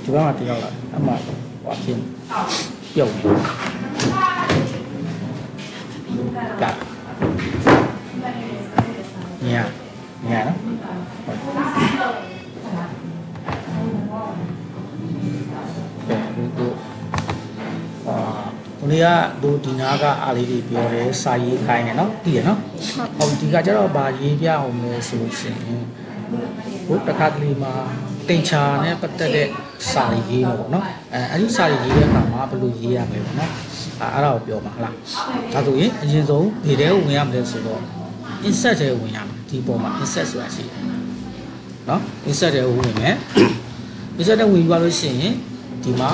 ဒီဘက်မှာတရောက်လာအမှဟွာဖြစ်ပြုတ်ကညာနော်ဒီကတို့ဒီနာကအားလေးတွေပြောတယ်စာရေးခိုင်းတယ်နော်တည်ရနော်ဟုတ်ဒီကကျတော့ဗာရေးပြအောင်လဲဆိုရှင်ဘုတခါကလေးမှာတင်ချာနဲ့ပတ်သက်တဲ့စာရေးပေါ့နော်အဲ့ဒီစာရေးတဲ့အခါမှာဘယ်လိုရေးရမလဲပေါ့နော်အဲ့ဒါကိုပြောမှာဟုတ်လားဒါဆိုရင်အရင်ဆုံးဒီထဲကိုဝင်ရမလဲဆိုတော့ insert ထဲဝင်ရမယ်ဒီပေါ်မှာ insert ဆိုတာရှိတယ်နော် insert ထဲကိုဝင်မယ် insert ထဲဝင်ပြီးလို့ရှိရင်ဒီမှာ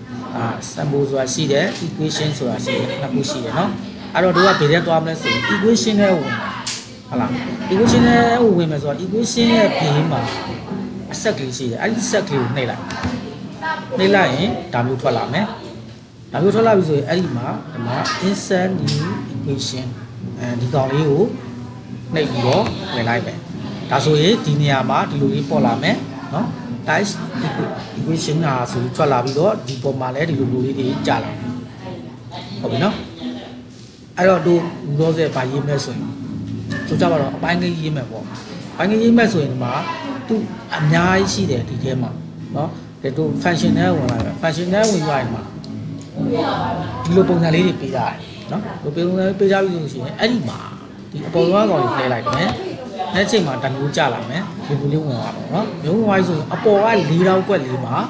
sample ဆိုတာရှိတယ် equation ဆိုတာရှိတယ်နှစ်ခုရှိတယ်နော်အဲ့တော့တို့ကဘယ်ထဲသွားမလဲဆိုရင် equation ထဲဝင်မယ်ဟုတ်လား equation ထဲဝင်မယ်ဆိုတော့ equation ရဲ့ဘေးမှာအဆက်ကလေးရှိတယ်အဲ့ဒီဆက်ကလေးကိုနှိပ်လိုက်ရင်ဒါမျိုးထွက်လာမယ်ဒါမျိုးထွက်လာပြီဆိုရင်အဲ့ဒီမှာဒီမှာ insert new equation ဒီကောင်လေးကိုနှိပ်ပြီးတော့ဝင်လိုက်မယ်ဒါဆိုရင်ဒီနေရာမှာဒီလိုလေးပေါ်လာမယ်နော် type equation ဟာဆိုထွက်လာပြီးတော့ဒီပေါ်မှာလည်းဒီလိုလေးတွေကြာလာဟုတ်ပြီနော်အဲ့တော့တို့ရောစဲဘာရေးမလဲဆိုရင်ဆိုကြပါတော့အပိုင်းကြီးရေးမယ်ပေါ့အပိုင်းကြီးရေးမယ်ဆိုရင်ဒီမှာသူအများကြီးရှိတယ်ဒီထဲမှာနော်ဒီတို့ function နဲ့ဝင်လာတယ် function နဲ့ဝင်သွားရင်မှာဒီလိုပုံစံလေးတွေပေးရတယ်နော်ဒီပုံစံပေးကြပြီဆိုရှင်အဲ့ဒီမှာဒီအပေါ်သွားကောင်လေးနှိပ်လိုက်မယ်အဲ့ချိန်မှာတမျိုးကြလာမယ်ဒီလိုလေးဝင်သွားတော့နော်မျိုးဝင်သွားဆိုရင်အပေါ်က၄တောက်ကွက်လေးမှာ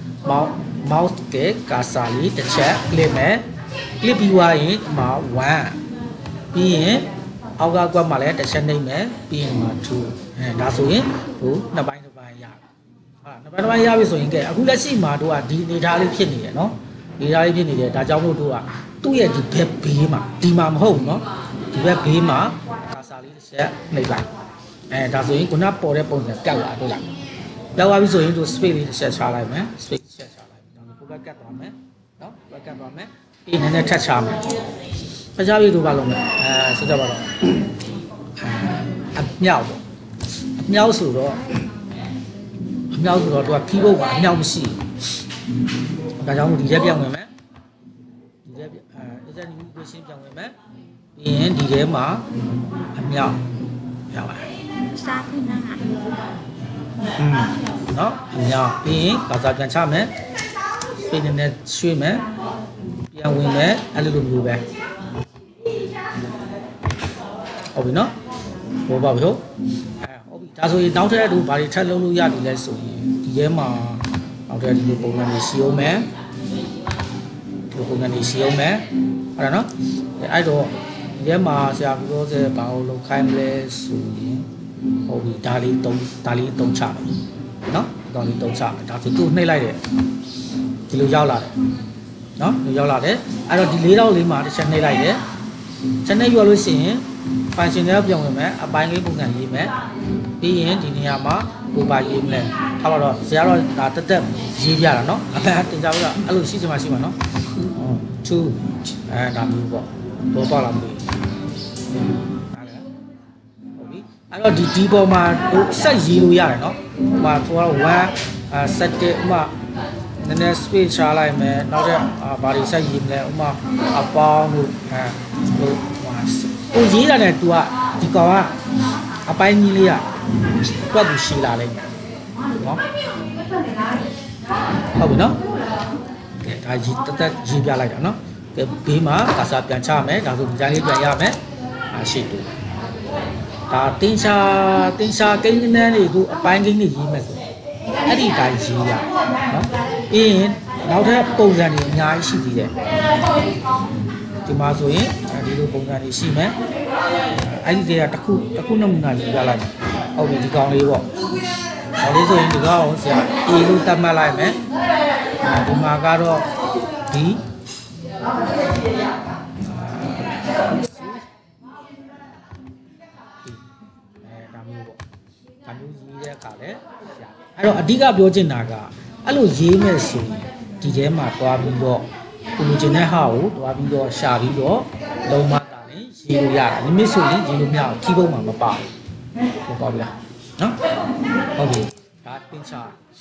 mouse ကကာဆာလေးတစ်ချက် click မယ် click ပြီးသွားရင်ဒီမှာ1ပြီးရင်အောက်ကကွက်မှာလည်းတစ်ချက်နှိပ်မယ်ပြီးရင်မှာ2ဒါဆိုရင်ဟိုနှစ်ပိုင်းရပြီဟုတ်လားနှစ်ပိုင်းရပြီဆိုရင်ကဲအခုလက်ရှိမှာတို့ကဒီအနေထားလေးဖြစ်နေတယ်နော်အနေထားလေးဖြစ်နေတယ်ဒါကြောင့်မို့တို့ကသူ့ရဲ့ဒီဘက်ဘေးမှာဒီမှာမဟုတ်နော်ဒီဘက်ဘေးမှာကာဆာလေးတစ်ချက်နှိပ်လိုက်ဒါဆိုရင်ခုနပေါ်တဲ့ပုံစံကတ်လာတွေ့လားပြောက်သွားပြီဆိုရင်တို့ space လေးတစ်ချက်ချလိုက်မယ် space တစ်ချက်ချလိုက်ဒါဆိုကိုဘက်ကတ်သွားမယ်နော်ဘက်ကတ်သွားမယ်ပြီးနည်းနည်းထပ်ချမယ်ဖျားပြီးတို့ပါလုံးမယ်ဆိုကြပါတော့အမြောက်ပေါ့အမြောက်ဆိုတော့သူက keyboard မှာအမြောက်မရှိဘူးဒါကြောင့်ဒီထဲပြောင်းဝင်မယ်ဒီထဲinsert new equation ပြောင်းဝင်မယ်ပြီးရင်ဒီထဲမှာအမြောက်ရပါတယ်စားပြီးနားနော်အမြောက်ပြီးရင်ကာစာပြန်ချမယ်ဖိနေနဲ့ရွှေ့မယ်ပြန်ဝင်မယ်အဲ့လိုမျိုးပဲဟုတ်ပြီနော်ဘောပါပြီဟုတ်ပြီဒါဆိုရင်နောက်ထပ်တို့ဘာတွေထပ်လုပ်လို့ရပြီလဲဆိုရင်ဒီထဲမှာနောက်ထပ်ဒီလိုပုံစံတွေရှင်းအောင်မယ်ဒီလိုပုံစံတွေရှင်းအောင်မယ်ဟုတ်တယ်နော်အဲ့တော့ဒီထဲမှာဆရာပြောစေဘာလို့လုပ်ခိုင်းမလဲဆိုရင်ဟုတ်ပြီဒါလေးတုံးချမယ်နော်ဒါလေးတုံးချမယ်ဒါဆိုသူ့နှိပ်လိုက်တယ်ဒီလိုရောက်လာတယ်နော်ဒီရောက်လာတယ်အဲ့တော့ဒီ၄တောက်လေးမှာတစ်ချက်နှိပ်လိုက်တယ်ချက်နှိပ်ရလို့ရှိရင် function တွေပြောင်းဝင်မယ်အပိုင်းလေးပုံစံရေးမယ်ပြီးရင်ဒီနေရာမှာကိုပါရေးမလဲထားပါတော့ဆရာတော့ဒါတက်ရေးပြတာနော်အမှန်တင်ကြလို့အဲ့လိုရှိချင်မှရှိမှာနော်2ဒါမျိုးပေါ့တော့ပါလာမလို့အဲ့တော့ဒီပေါ်မှာဆက်ရေးလို့ရတယ်နော်ဟိုမှာ1 set ဥမာနည်းနည်း space ချလိုက်မယ်နောက်တဲ့ဘာတွေဆက်ရေးမလဲဥမာအပေါင်းလို့လို့ကိုရေးတာနဲ့ तू ကဒီကောင်ကအပိုင်းကြီးလေးကတွက်သူရှည်လာလိမ့်မယ်နော်ဟုတ်ပြီနော်ကဲဒါရေးတက်ရေးပြလိုက်တာနော်ကဲဘေးမှာကာစာပြန်ချမယ်ဒါဆိုဒီတိုင်းလေးပြန်ရမယ်ရှေ့တူဒါတင်ရှာကိန်းနန်းတွေကိုအပိုင်းကိန်းတွေရေးမယ်ဆိုအဲ့ဒီတိုင်းရေးရနော်ပြီးရင်နောက်ထပ်ပုံစံတွေအများကြီးရှိသေးတယ်ဒီမှာဆိုရင်ဒီလိုပုံစံတွေရှိမယ်အဲ့ဒီတွေကတစ်ခုနမူနာရေးပြလိုက်ဟုတ်ပြီဒီကောင်လေးပေါ့ဒါလေးဆိုရင်ဒီကောင်ဆရာ A လို့သတ်မှတ်လိုက်မယ်ဒီမှာကတော့ဒီဒါမျိုးပေါ့ဒါမျိုးရေးတဲ့အခါလဲအဲ့တော့အဓိကပြောချင်တာကအဲ့လိုရေးမဲ့ဆိုရင်ဒီထဲမှာတွားပြီးတော့ကိုလိုချင်တဲ့ဟာကိုတွားပြီးတော့ရှာပြီးတော့လုံးမတာနဲ့ရေးလို့ရတယ်မိမိဆိုရင်ရေးလို့မရဘူး keyboard မှာမပါဘူးဟုတ်ပါဘူးလားနော်ဟုတ်ပြီဒါတင်ချ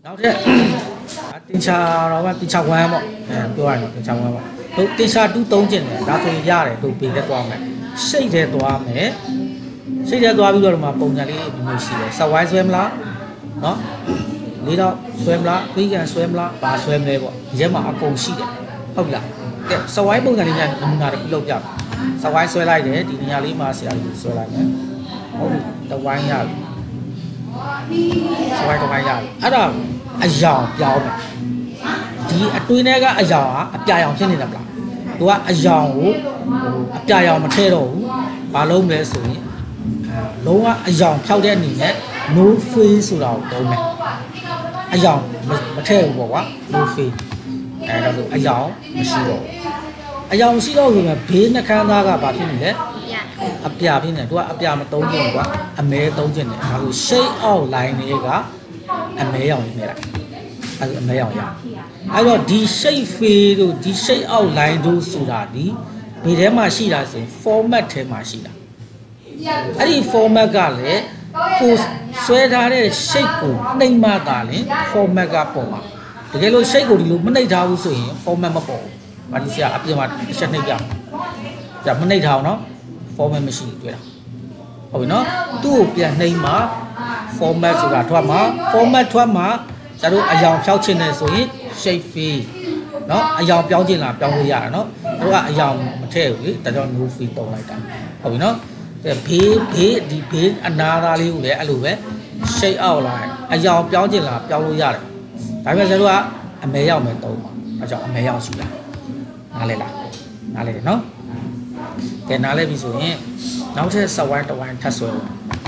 နောက်ထပ်တင်ချာတော့တင်ချာ1ပေါ့ပြောရရင်တင်ချာ1ပေါ့တို့တင်ချာ2 3ကျင်တယ်ဒါဆိုရင်ရတယ်တို့ပေးတဲ့သွားမယ်ရှိတ်တဲ့သွားမယ်ရှိတ်တဲ့သွားပြီးတော့ဒီမှာပုံစံလေးဒီလိုရှိတယ်ဆက်ဝိုင်းဆွဲမလားနော်လေးတော့ဆွဲမလားပြီးကန်ဆွဲမလားဘာဆွဲမလဲပေါ့ဒီထဲမှာအကုန်ရှိတယ်ဟုတ်လားကဲဆက်ဝိုင်းပုံစံလေးညာနမူနာတစ်ခုလောက်ပြဆက်ဝိုင်းဆွဲလိုက်တယ်ဒီနေရာလေးမှာဆရာကြီးဆွဲလိုက်မယ်ဟုတ်ပြီတဝိုင်းရပြီဆက်ဝိုင်းတဝိုင်းရပြီအဲ့ဒါအယောင်ပြောင်းတယ်ဒီအတွင်းထဲကအယောင်ကအပြာရောင်ဖြစ်နေတယ်မလားသူကအယောင်ကိုအပြာရောင်မထဲတော့ဘူးဘာလုံးမလဲဆိုရင်လုံးဝအယောင်ဖြောက်တဲ့အနေနဲ့ no face ဆိုတာကိုသုံးမယ်အယောင်မထဲဘူးပေါ့ကွာ no face ဒါဆိုအယောင်မရှိတော့ဘူးအယောင်ရှိတော့ဆိုရင်ဘေးနှခမ်းသားကဘာဖြစ်နေလဲအပြာဖြစ်နေသူကအပြာမသုံးခြင်းကွာအမဲသုံးခြင်းတယ်ဒါဆို shade outline တွေကအမဲရောင်နေလိုက်အဲ့ဒါအမဲရောင်ရအဲ့တော့ဒီ shade fade တို့ဒီ shade outline တို့ဆိုတာဒီဘယ်ထဲမှာရှိတာဆိုရင် format ထဲမှာရှိတာအဲ့ဒီ format ကလည်းကိုဆွဲထားတဲ့ shape ကိုနှိမ့်မှသာလင် format ကပေါ်မှာတကယ်လို့ shape ကိုဒီလိုမနှိမ့်ထားဘူးဆိုရင် format မပေါ်ဘူး။ဘာလို့ဆရာအပြင်မှာတစ်ချက်နှိမ့်ပြ။ကြာမနှိမ့်ထားအောင်နော် format မရှိဘူးတွေ့လား။ဟုတ်ပြီနော်။သူ့ကိုပြန်နှိမ့်မှ format ဆိုတာထွက်မှာ format ထွက်မှာကျတို့အယောင်ဖြောက်ချင်တယ်ဆိုရင် shape fade နော်အယောင်ပြောင်းချင်လားပြောင်းလို့ရတာနော်။တို့ကအယောင်မထည့်ဘူးလေဒါကြောင့် no fade တုံးလိုက်တာ။ဟုတ်ပြီနော်။ဘေးဒီဘေးအနာသားလေးကိုလည်းအဲ့လိုပဲ shade out လာအယောင်ပြောင်းချင်လားပြောင်းလို့ရတယ်ဒါပေမဲ့ကျတို့ကအမဲရောက်မယ်တုံးပါအဲကြောင့်အမဲရောက်ရှိတာနားလဲလားနားလဲတယ်နော်ကဲနားလဲပြီဆိုရင်နောက်ထပ်ဆက်ဝိုင်းတစ်ဝိုင်းထပ်ဆွဲလို့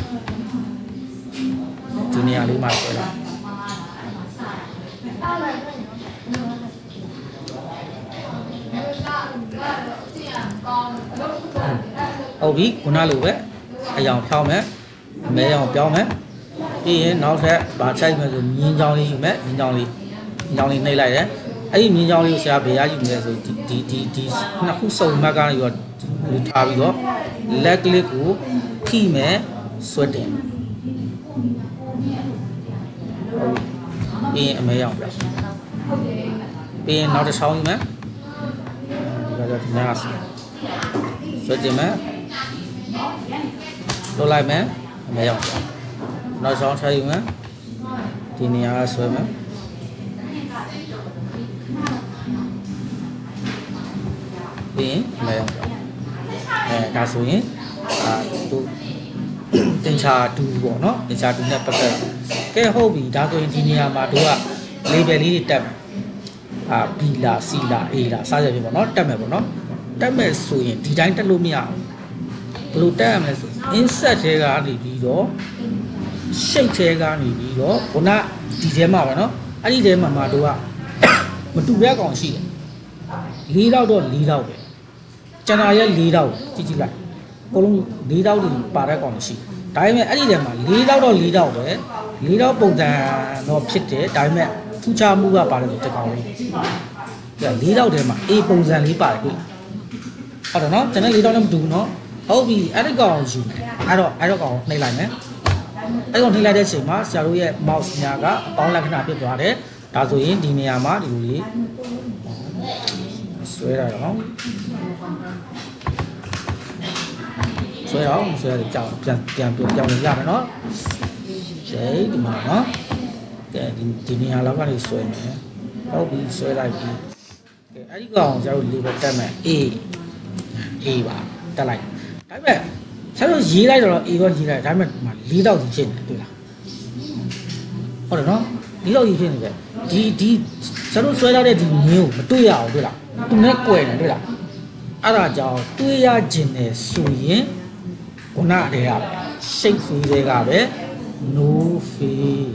ဒီနေရာလေးမှာဆွဲလာဟုတ်ပြီခုနလိုပဲအယောင်ဖြောင်းမယ်အမဲရောင်ပြောင်းမယ်ပြီးရင်နောက်ထပ်ဗာချိုက်မယ်ဆိုမြင်းချောင်းလေးယူမယ်မြင်းချောင်းလေးနှိပ်လိုက်တယ်အဲ့ဒီမြင်းချောင်းလေးကိုဆရာဘယ်ရယူမလဲဆိုဒီနှစ်ခုစုံမှတ်ကနေပြီးတော့ထားပြီးတော့လက်ကလစ်ကိုထိမယ်ဆွတ်တယ်ဟုတ်ပြီးရင်အမဲရောင်ပြပြီးရင်နောက်တစ်ချောင်းယူမယ်ဒီကတော့ဒီနားဆွတ်တယ်မယ်လုပ်လိုက်မယ်အမဲရောင်နောက်ဆောင်ထားယူမယ်ဒီနေရာကဆွဲမယ်ပြီးရင်အမဲရောင်ဒါဆိုရင်သူတင်ချာ2ပေါ့နော်တင်ချာ2နဲ့ပတ်သက်ကဲဟုတ်ပြီဒါဆိုရင်ဒီနေရာမှာတို့က label လေးတွေတက်B လာ C လာ A လာစသဖြင့်ပေါ့နော်တက်မယ်ပေါ့နော်တက်မယ်ဆိုရင်ဒီတိုင်းတက်လို့မရဘူးဘယ်လိုတက်ရမလဲဆို insert ထဲကနေပြီးတော့ shape ထဲကနေပြီးတော့ခုနဒီထဲမှာပဲเนาะအဲ့ဒီထဲမှာတို့ကမတူတဲ့ကောင်ရှိတယ်၄တော့တော့၄တော့ပဲကျန်တာရဲ့၄တော့ကြည့်လိုက်အကုန်လုံး၄တော့တွေပါတဲ့ကောင်ရှိဒါပေမဲ့အဲ့ဒီထဲမှာ၄တော့တော့၄တော့ပဲ၄တော့ပုံစံတော့ဖြစ်တယ်ဒါပေမဲ့ထူးခြားမှုကပါတယ်ဆိုတစ်ကောင်လေး၄တော့ထဲမှာ A ပုံစံလေးပါတယ်တွေ့ဟုတ်တယ်เนาะကျန်တဲ့၄တော့နဲ့မတူဘူးเนาะဟုတ်ပြီအဲ့ဒီကောင်ယူမယ်အဲ့တော့ကောင်နှိပ်လိုက်မယ်အဲ့ကောင်နှိပ်လိုက်တဲ့အချိန်မှာဆရာတို့ရဲ့ mouse ညာကအပေါင်းလက္ခဏာဖြစ်သွားတယ်ဒါဆိုရင်ဒီနေရာမှာဒီလိုလေးဆွဲရအောင်ဆွဲရကြောင်ပြန်ပြောင်းနေရမယ်နော်ရှေးဒီမှာနော်ကဲဒီနေရာလောက်ကနေဆွဲမယ်ဟုတ်ပြီဆွဲလိုက်ပြီကဲအဲ့ဒီကောင်ဆရာတို့ label တက်မယ် A ပါတက်လိုက်ဒါပေမဲ့ဆရာတို့ရေးလိုက်တော့ A တော့ရေးလိုက်ဒါပေမဲ့၄တော့ဒီဖြစ်နေတွေ့လားဟုတ်တယ်နော်၄တော့ဒီဖြစ်နေတယ်ဒီဆရာတို့ဆွဲထားတဲ့ဒီမျိုးမတွေ့ရအောင်တွေ့လားသူနဲ့ကွယ်နေတွေ့လားအဲ့ဒါကြောင့်တွေ့ရခြင်းနဲ့ဆိုရင်ခုနတည်းက shape fee တွေကပဲ no fee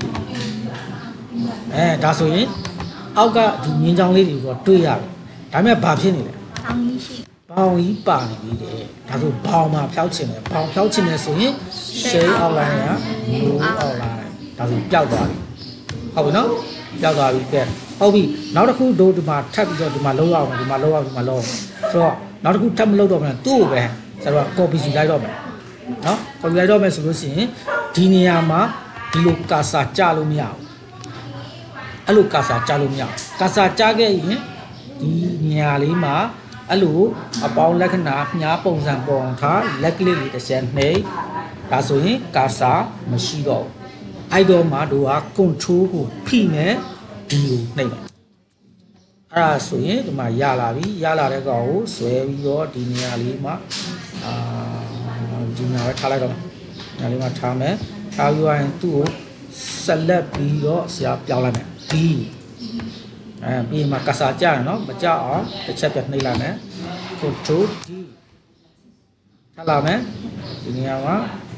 ဒါဆိုရင်အောက်ကဒီမြင်းချောင်းလေးတွေကိုတွေ့ရတယ်ဒါပေမဲ့ဘာဖြစ်နေလဲဘောင်ကြီးပါနေပြီတဲ့ဒါဆိုဘောင်မှာဖြောက်ချင်တယ်ဘောင်ဖြောက်ချင်တယ်ဆိုရင် shade outline က no outline ဒါဆိုပျောက်သွားပြီဟုတ်ပြီနော်ပျောက်သွားပြီကဲဟုတ်ပြီနောက်တစ်ခုတို့ဒီမှာထပ်ပြီးတော့ဒီမှာလုံးအောင်ဒီမှာလုံးအောင်ဆိုတော့နောက်တစ်ခုထပ်မလုပ်တော့ဘူးသူ့ကိုပဲဆိုတော့ copy ယူလိုက်တော့မယ်နော် copy လိုက်တော့မယ်ဆိုလို့ရှိရင်ဒီနေရာမှာဒီလိုကာစာကြလို့မရဘူးအဲ့လိုကာစာကြားလို့မရကာစာကြားခဲ့ရင်ဒီနေရာလေးမှာအဲ့လိုအပေါင်းလက္ခဏာမြားပုံစံပေါ်ထားလက်ကလေးလေးတစ်ချက်နှိပ်ဒါဆိုရင်ကာစာမရှိတော့အဲ့တော့မှတို့က control ကိုဖိမယ်ဒီလိုနှိပ်မယ်အဲ့ဒါဆိုရင်ဒီမှာရလာပြီရလာတဲ့ကောင်ကိုဆွဲပြီးတော့ဒီနေရာလေးမှာဒီနေရာပဲထားလိုက်တော့နေရာလေးမှာထားမယ်ထားပြီးရင်သူ့ကိုဆက်လက်ပြီးတော့ဆရာပြောင်းလိုက်မယ်ဒီပြီးမှကစားကြရနော်မကြောက်အောင်တစ်ချက်ပြနှိပ်လိုက်မယ်control D ထားလာမယ်ဒီနေရာမှာ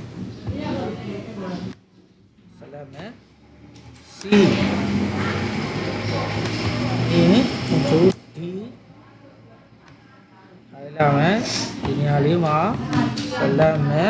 ဆက်လက်မယ် C control D ထားလာမယ်ဒီနေရာလေးမှာဆက်လက်မယ်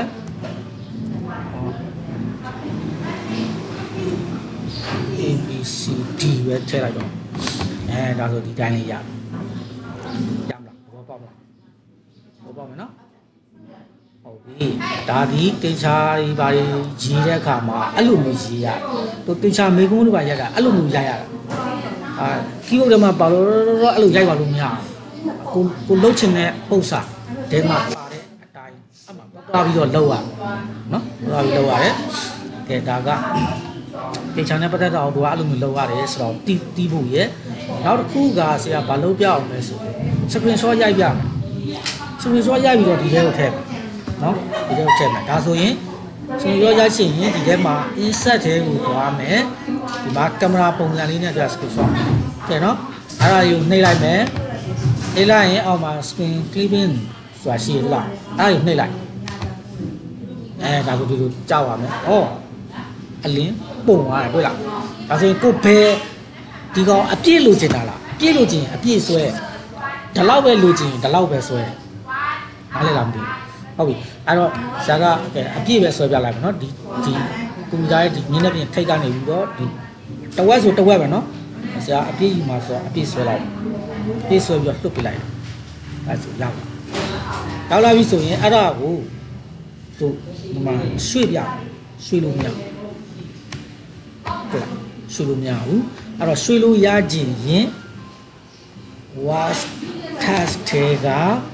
A B C D ပဲထည့်လိုက်တော့ဒါဆိုဒီတိုင်းလေးရမလားဘောပေါက်မလားဘောပေါက်မယ်နော်ဟုတ်ပြီဒါဒီတင်ချာတွေဘာတွေရေးတဲ့အခါမှာအဲ့လိုမျိုးရေးရသူတင်ချာမေကုန်းတွေပါရိုက်တာအဲ့လိုမျိုးရိုက်ရတာကီးဘုတ်ထဲမှာပါလို့အဲ့လိုရိုက်ပါလို့မရဘူးကိုလှုပ်ချင်တဲ့ပုံစံတဲမှာပါတဲ့အတိုင်းအမှသွားပြီးတော့လှုပ်ရနော်သွားပြီးလှုပ်ရတယ်ကဲဒါကတင်ချာနဲ့ပတ်သက်တော့သူကအဲ့လိုမျိုးလှုပ်ရတယ်ဆိုတော့တီးဖို့ရဲ့နောက်တစ်ခုကဆရာဘာလုပ်ပြအောင်လဲဆိုစကရင်ရှော့ရိုက်ပြစကရင်ရှော့ရိုက်ပြီးတော့ဒီထဲကိုထည့်နော်ဒီထဲကိုထည့်မယ်ဒါဆိုရင်စကရင်ရှော့ရိုက်ရှင်ရင်ဒီထဲမှာ insert ထဲကိုသွားမယ်ဒီမှာကင်မရာပုံစံလေးနဲ့ပြစကရင်ရှော့ထည့်နော်အဲ့ဒါကိုနှိပ်လိုက်မယ်နှိပ်လိုက်ရင်အောက်မှာ screen clipping ဆိုတာရှိရလားအဲ့ဒါကိုနှိပ်လိုက်ဒါဆိုဒီလိုကြောက်ရမယ်ဩအလင်းပုံသွားတယ်တွေ့လားဒါဆိုရင်ကိုဘယ်ဒီကောင်အပြည့်လိုချင်တာလားအပြည့်လိုချင်အပြည့်ဆွဲဒီလောက်ပဲလိုချင်ဒီလောက်ပဲဆွဲနားလည်လားမသိဘူးဟုတ်ပြီအဲ့တော့ဇာကအပြည့်ပဲဆွဲပြလိုက်မယ်နော်ဒီကွန်ပျူတာရဲ့ဒီမြင်းနဲ့ပြင်ထိတ်ကနေပြီးတော့ဒီတဝက်ဆိုတဝက်ပဲနော်ဇာအပြည့်ယူမှာဆိုအပြည့်ဆွဲလိုက်အပြည့်ဆွဲပြီးတော့လှုပ်ပြလိုက်အဲ့ဆိုရောက်လာပြီဆိုရင်အဲ့ဒါကိုသူဒီမှာရွှေ့ပြရွှေ့လို့မရဘူးတွေ့လားရွှေ့လို့မရဘူးအဲ့တော့ရွှေ့လို့ရကြရင် was task ထဲက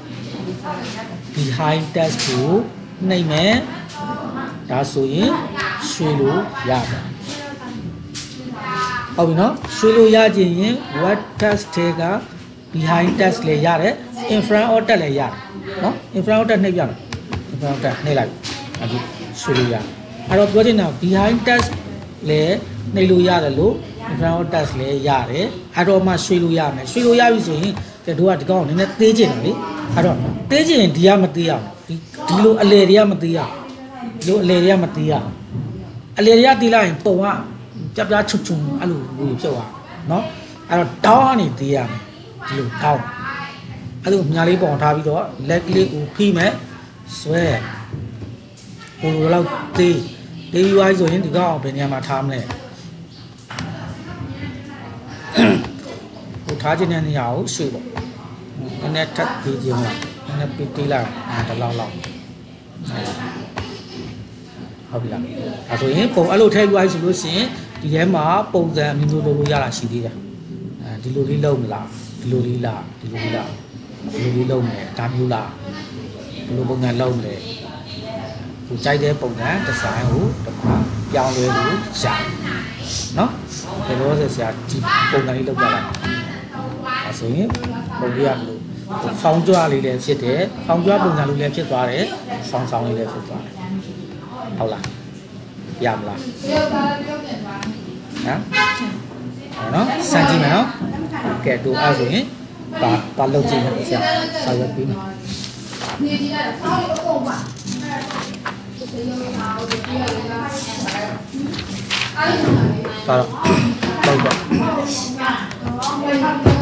behind task ကိုနှိပ်မယ်ဒါဆိုရင်ရွှေ့လို့ရတယ်ဟုတ်ပြီနော်ရွှေ့လို့ရကြရင် what task ထဲက behind task လည်းရတယ် in front of task လည်းရတယ်နော် in front of task နှိပ်ပြမယ် in front of task နှိပ်လိုက်အခုရွှေ့လို့ရအဲ့တော့ပြောချင်တာ behind task လည်းနှိပ်လို့ရတယ်လို့ in front of task လည်းရတယ်အဲ့တော့မှရွှေ့လို့ရမယ်ရွှေ့လို့ရပြီဆိုရင်တို့ကဒီကောင်နည်းနည်းသေးချင်တယ်လေအဲ့တော့သေးချင်ရင်ဒီကမသေးအောင်ဒီလိုအလေတွေကမသေးအောင်ဒီလိုအလေတွေကမသေးအောင်အလေတွေကသေးလိုက်ရင်ပုံကပြပြချွတ်ချွတ်အဲ့လိုမျိုးဖြစ်သွားနော်အဲ့တော့တောင်းကနေသေးရမယ်ဒီလိုတောင်းအဲ့လိုညာလေးပုံထားပြီးတော့လက်ကလေးကိုဖိမယ်ဆွဲပုံလိုတော့သေးပြီးသွားဆိုရင်ဒီကောင်ဘယ်နေရာမှာထားမလဲထားခြင်းတဲ့နေရာကိုရွှေ့ပေါ့နည်းနည်းထပ်ပြီးခြင်းလားနည်းနည်းပြီးတီးလိုက်တလောက်လောက်ဟုတ်ပြီလားအဲဆိုရင်ပုံအဲ့လိုထည့်ပြီးဆိုလို့ရှိရင်ဒီထဲမှာပုံစံမျိုးမျိုးလုပ်လို့ရတာရှိသေးတယ်ဒီလိုလေးလုပ်မလားဒီလိုလေးလားဒီလိုလေးလားဒီလိုလေးလုပ်မယ်ဒါမျိုးလားဒီလိုပုံစံလုပ်မယ်သူကြိုက်တဲ့ပုံစံဒီဇိုင်းကိုတစ်ခါပြောင်းလဲလို့ရှာနော်ဒီလိုဆိုဆရာဒီပုံစံလေးလုပ်ကြလိုက်ဆိုရင်ပုံပြရမလို့ဖောင်းကြွလေးလည်းဖြစ်တယ်ဖောင်းကြွပုံစံလေးလည်းဖြစ်သွားတယ်ဆောင်းလေးလည်းဖြစ်သွားတယ်ဟုတ်လားရမလားဟမ်နော်စမ်းကြည့်မယ်နော်ကဲတို့အဲ့ဆိုရင်ပါလုပ်ကြည့်မယ်ဆရာစာရွက်ပြီးမယ်ပါတော့